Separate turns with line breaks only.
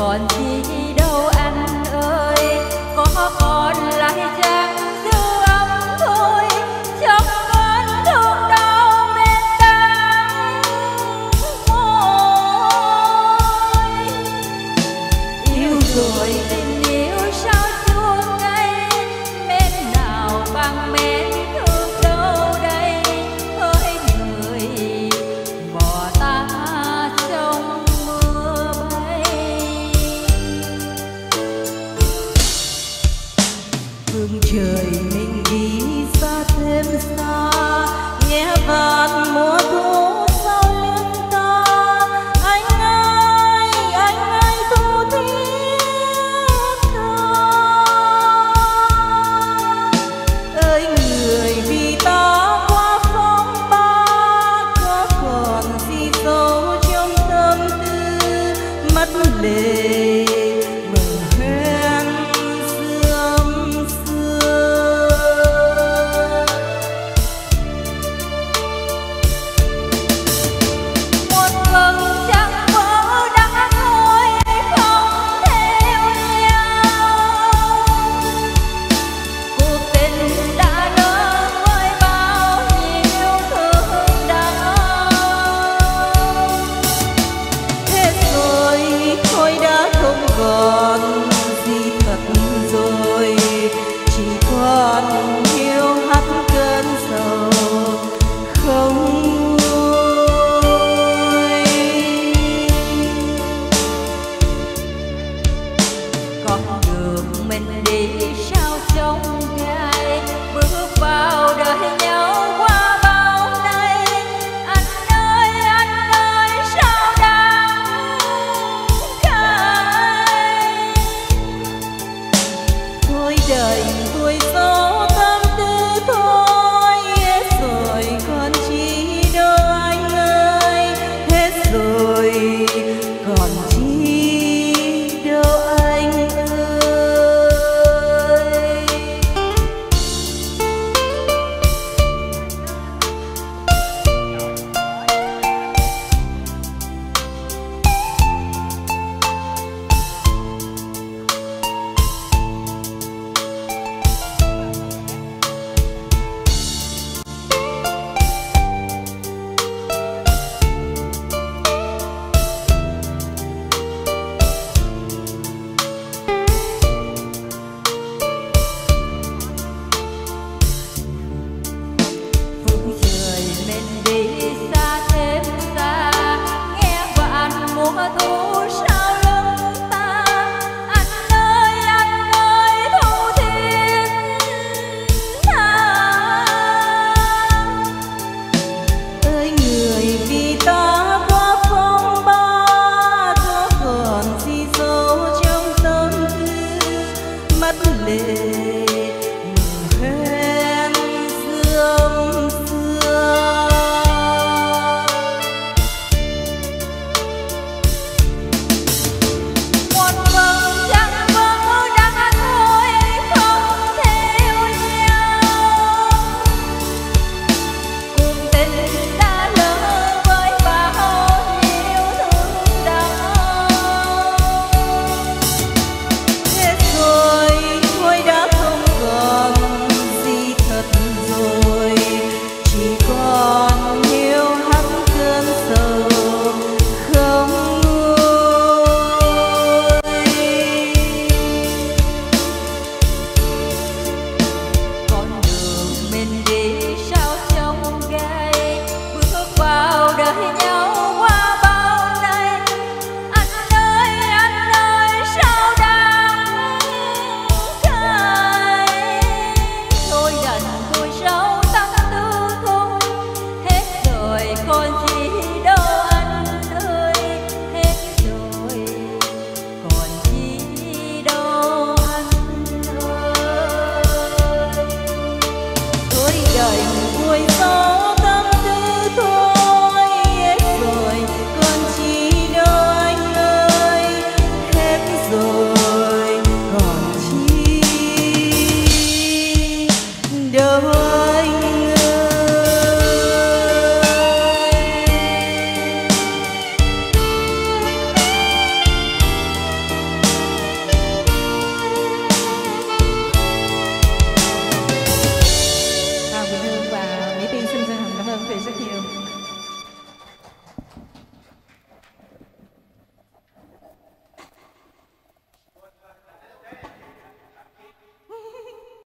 còn chi đâu anh ơi, có còn lại chăng dư âm thôi trong cơn thương đau mến đắng môi. Yêu rồi tình yêu sao chua ngây, mến nào bằng mến thương đâu đây, hỡi người bỏ ta trong mưa bay. Phương trời mình đi xa thêm xa, nghe vạn mùa thu sau lưng ta. Anh ơi thu thiết tha. Ơi người vì ta qua phong ba, có còn gì dấu trong tâm tư mất lệ bờ hen sương xưa. Một vầng trăng vỡ đã thôi không theo nhau, cuộc tình đã lỡ với bao nhiêu thương đau. Hết rồi thôi đã không còn gì thật rồi, chỉ còn hiu hắt cơn sầu không nguôi. Con đường mình đi sao trông gai, bước vào đời nhau qua bao nay. Anh ơi sao đắng cay. Thôi đời thôi số tâm tư thôi, hết rồi còn chi đâu anh ơi, hết rồi còn chi đâu anh ơi. Phương trời mình đi xa thêm xa, nghe vạn mùa thu sau lưng ta. Anh ơi thu thiết tha. Ơi người vì ta qua phong ba, có còn gì dấu trong tâm tư mất lệ mờ hen sương xưa. Một vầng trăng vỡ đã thôi không theo nhau, cuộc tình đã lỡ với bao nhiêu thương đau. Hết rồi thôi đã về rất nhiều.